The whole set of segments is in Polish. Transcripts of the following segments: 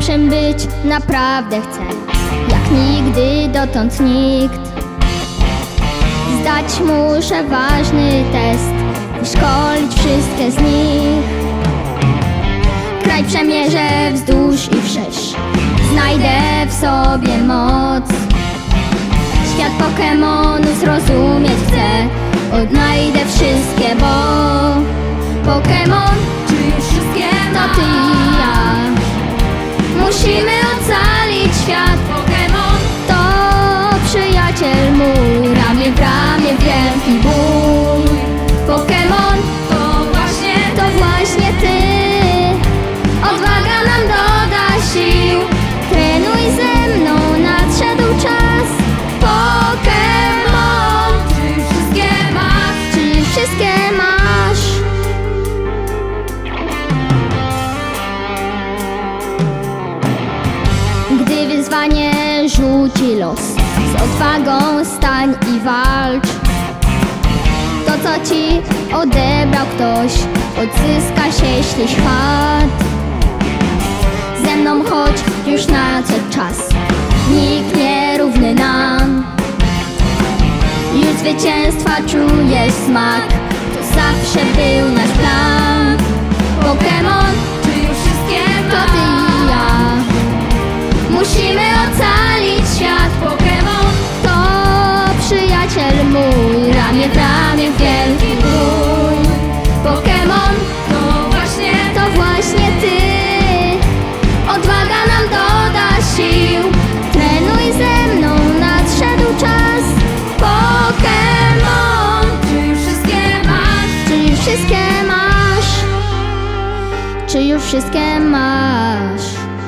najlepszym być naprawdę chcę, jak nigdy dotąd nikt. Zdać muszę ważny test, wyszkolić wszystkie z nich. Kraj przemierzę wzdłuż i wszerz, znajdę w sobie moc. Świat Pokemonów zrozumieć chcę, odnajdę wszystkie, bo Pokemon, czy już wszystkie to ty i ja. Musimy ocalić świat. Pokemon To przyjaciel mój, ramię w ramię wielki bój. Pokemon to właśnie ty. Odwaga nam doda sił, trenuj ze mną, nadszedł czas. Pokemon, czy już wszystkie masz? czy już wszystkie masz? Gdy wyzwanie rzuci los, z odwagą stań i walcz. To co ci odebrał ktoś, odzyska się jeśli świat. Ze mną chodź, już nadszedł czas, nikt nie równy nam. Już zwycięstwa czujesz smak, to zawsze był nasz plan. Pokemon, Czy już wszystkie to ty i ja. Musimy ocalić świat. Pokemon To przyjaciel mój, ramię w ramię wielki bój. Pokemon to właśnie ty. Odwaga nam doda sił, trenuj ze mną, nadszedł czas. Pokemon, czy już wszystkie masz? czy już wszystkie masz? Czy już wszystkie masz?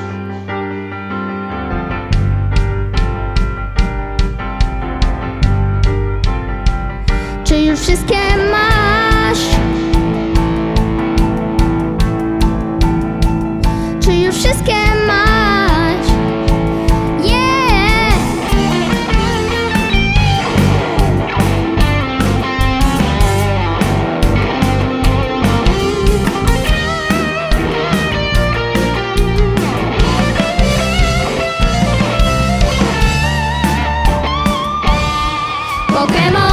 Czy już wszystkie masz? Czy już wszystkie masz? Yeah! Pokemon